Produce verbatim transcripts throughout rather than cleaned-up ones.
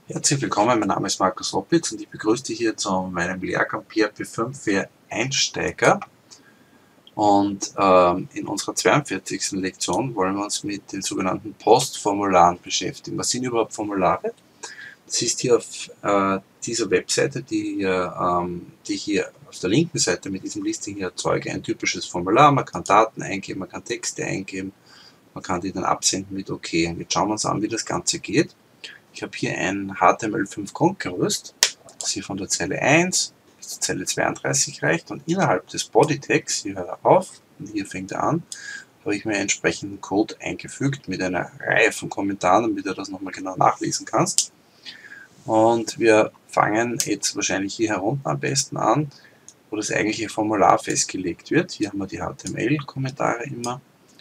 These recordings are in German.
Herzlich willkommen, mein Name ist Markus Hoppitz und ich begrüße dich hier zu meinem Lehrgang P H P fünf für Einsteiger. Und ähm, in unserer zweiundvierzigsten Lektion wollen wir uns mit den sogenannten Postformularen beschäftigen. Was sind überhaupt Formulare? Das ist hier auf äh, dieser Webseite, die, ähm, die ich hier auf der linken Seite mit diesem Listing hier erzeuge, ein typisches Formular. Man kann Daten eingeben, man kann Texte eingeben, man kann die dann absenden mit OK. Und jetzt schauen wir uns an, wie das Ganze geht. Ich habe hier ein H T M L fünf Grundgerüst, das hier von der Zeile eins bis zur Zeile zweiunddreißig reicht, und innerhalb des Bodytags, hier hört er auf und hier fängt er an, habe ich mir entsprechenden Code eingefügt mit einer Reihe von Kommentaren, damit du das nochmal genau nachlesen kannst. Und wir fangen jetzt wahrscheinlich hier herunten am besten an, wo das eigentliche Formular festgelegt wird. Hier haben wir die H T M L-Kommentare immer.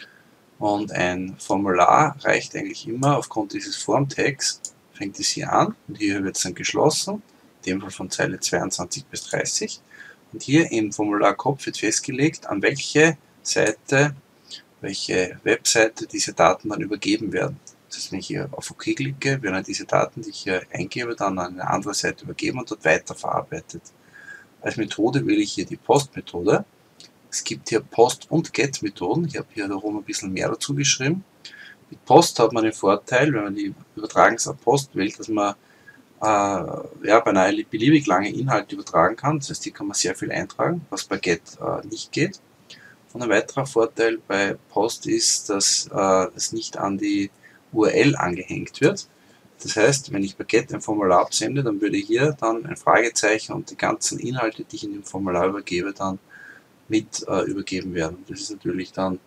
Und ein Formular reicht eigentlich immer aufgrund dieses Form-Tags, fängt es hier an und hier wird es dann geschlossen, in dem Fall von Zeile zweiundzwanzig bis dreißig. Und hier im Formularkopf wird festgelegt, an welche Seite, welche Webseite diese Daten dann übergeben werden. Das heißt, wenn ich hier auf OK klicke, werden diese Daten, die ich hier eingebe, dann an eine andere Seite übergeben und dort weiterverarbeitet. Als Methode wähle ich hier die Post-Methode. Es gibt hier Post- und Get-Methoden. Ich habe hier darum ein bisschen mehr dazu geschrieben. Mit Post hat man den Vorteil, wenn man die Übertragungsart Post wählt, dass man äh, ja, beinahe beliebig lange Inhalte übertragen kann. Das heißt, hier kann man sehr viel eintragen, was bei Get äh, nicht geht. Und ein weiterer Vorteil bei Post ist, dass äh, es nicht an die U R L angehängt wird. Das heißt, wenn ich bei Get ein Formular absende, dann würde hier dann ein Fragezeichen und die ganzen Inhalte, die ich in dem Formular übergebe, dann mit äh, übergeben werden. Das ist natürlich dann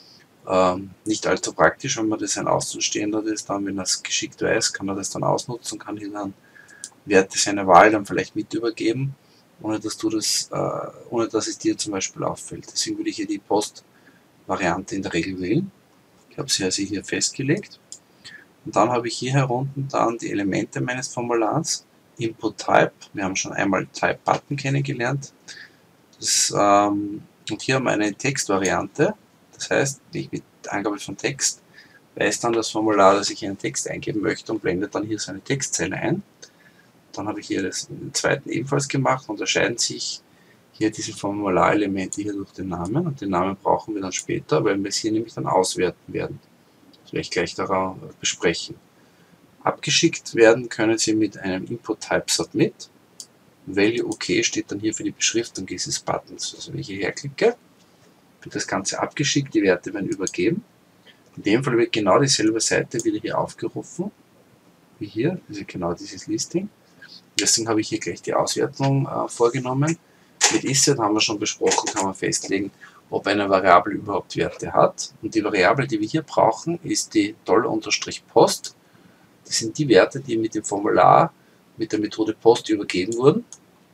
ähm, nicht allzu praktisch, wenn man das ein Außenstehender ist, dann, wenn er es geschickt weiß, kann er das dann ausnutzen, kann hier dann Werte seiner Wahl dann vielleicht mit übergeben, ohne dass du das, äh, ohne dass es dir zum Beispiel auffällt. Deswegen würde ich hier die Post-Variante in der Regel wählen. Ich habe sie also hier festgelegt. Und dann habe ich hier herunten dann die Elemente meines Formulars. Input Type, wir haben schon einmal Type Button kennengelernt. Das, ähm, und hier haben wir eine Textvariante. Das heißt, wenn ich mit Angabe von Text weiß dann das Formular, dass ich einen Text eingeben möchte, und blendet dann hier so eine Textzeile ein. Dann habe ich hier das in den zweiten ebenfalls gemacht. Unterscheiden sich hier diese Formularelemente hier durch den Namen, und den Namen brauchen wir dann später, weil wir es hier nämlich dann auswerten werden. Das werde ich gleich darauf besprechen. Abgeschickt werden können sie mit einem Input Type Submit. Value OK steht dann hier für die Beschriftung dieses Buttons. Also wenn ich hierher klicke, wird das Ganze abgeschickt, die Werte werden übergeben. In dem Fall wird genau dieselbe Seite wieder hier aufgerufen, wie hier, also genau dieses Listing. Deswegen habe ich hier gleich die Auswertung äh, vorgenommen. Mit Isset haben wir schon besprochen, kann man festlegen, ob eine Variable überhaupt Werte hat. Und die Variable, die wir hier brauchen, ist die $-Post. Das sind die Werte, die mit dem Formular mit der Methode Post übergeben wurden.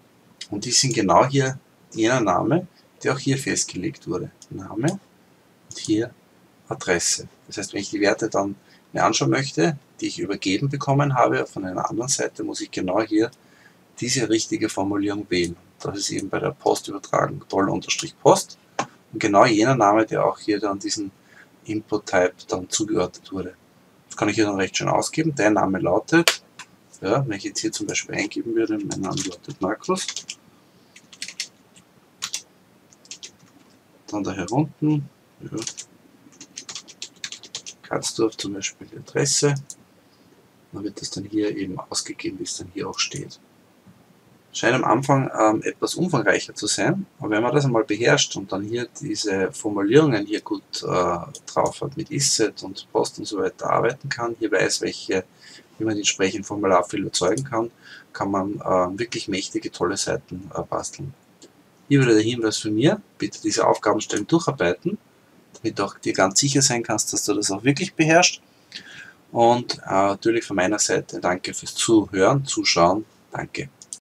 Und die sind genau hier jener Name, der auch hier festgelegt wurde. Name und hier Adresse. Das heißt, wenn ich die Werte dann mir anschauen möchte, die ich übergeben bekommen habe von einer anderen Seite, muss ich genau hier diese richtige Formulierung wählen. Das ist eben bei der Postübertragung $-Post und genau jener Name, der auch hier dann diesen Input-Type dann zugeordnet wurde. Das kann ich hier dann recht schön ausgeben. Der Name lautet, ja, wenn ich jetzt hier zum Beispiel eingeben würde, mein Name lautet Markus, dann da herunten, ja, Katzdorf zum Beispiel die Adresse, dann wird das dann hier eben ausgegeben, wie es dann hier auch steht. Scheint am Anfang ähm, etwas umfangreicher zu sein, aber wenn man das einmal beherrscht und dann hier diese Formulierungen hier gut äh, drauf hat, mit Isset und Post und so weiter arbeiten kann, hier weiß, welche, wie man die entsprechenden Formularfehler erzeugen kann, kann man äh, wirklich mächtige, tolle Seiten äh, basteln. Hier wieder der Hinweis von mir, bitte diese Aufgabenstellen durcharbeiten, damit du auch dir ganz sicher sein kannst, dass du das auch wirklich beherrschst. Und äh, natürlich von meiner Seite danke fürs Zuhören, Zuschauen, danke.